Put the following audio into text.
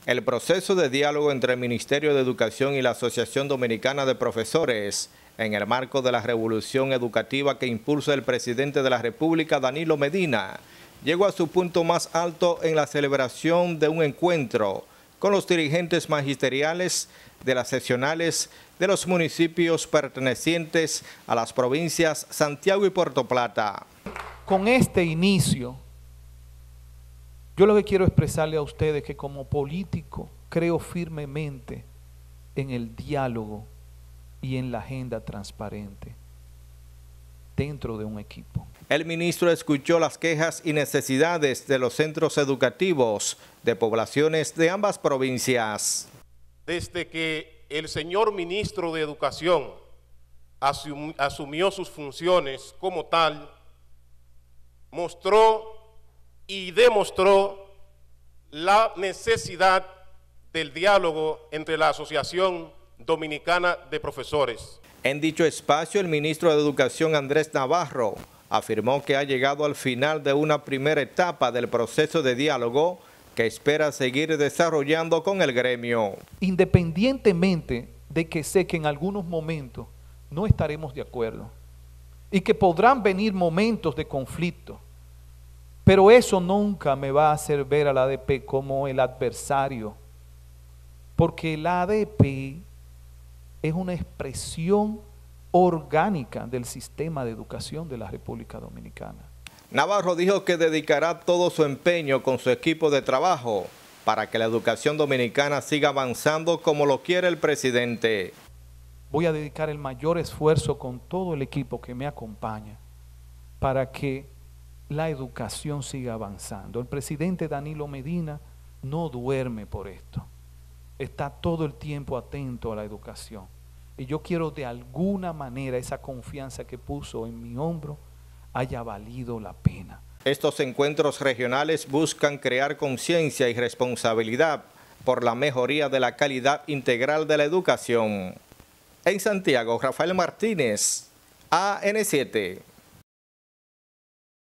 El proceso de diálogo entre el Ministerio de Educación y la Asociación Dominicana de Profesores, en el marco de la revolución educativa que impulsa el presidente de la República, Danilo Medina, llegó a su punto más alto en la celebración de un encuentro con los dirigentes magisteriales de las seccionales de los municipios pertenecientes a las provincias Santiago y Puerto Plata. Con este inicio, yo lo que quiero expresarle a ustedes es que como político creo firmemente en el diálogo y en la agenda transparente dentro de un equipo. El ministro escuchó las quejas y necesidades de los centros educativos de poblaciones de ambas provincias. Desde que el señor ministro de Educación asumió sus funciones como tal, mostró y demostró la necesidad del diálogo entre la Asociación Dominicana de Profesores. En dicho espacio, el ministro de Educación, Andrés Navarro, afirmó que ha llegado al final de una primera etapa del proceso de diálogo que espera seguir desarrollando con el gremio. Independientemente de que sé que en algunos momentos no estaremos de acuerdo y que podrán venir momentos de conflicto, pero eso nunca me va a hacer ver al ADP como el adversario, porque el ADP es una expresión orgánica del sistema de educación de la República Dominicana. Navarro dijo que dedicará todo su empeño con su equipo de trabajo para que la educación dominicana siga avanzando como lo quiere el presidente. Voy a dedicar el mayor esfuerzo con todo el equipo que me acompaña para que la educación siga avanzando. El presidente Danilo Medina no duerme por esto. Está todo el tiempo atento a la educación. Y yo quiero de alguna manera esa confianza que puso en mi hombro haya valido la pena. Estos encuentros regionales buscan crear conciencia y responsabilidad por la mejoría de la calidad integral de la educación. En Santiago, Rafael Martínez, AN7.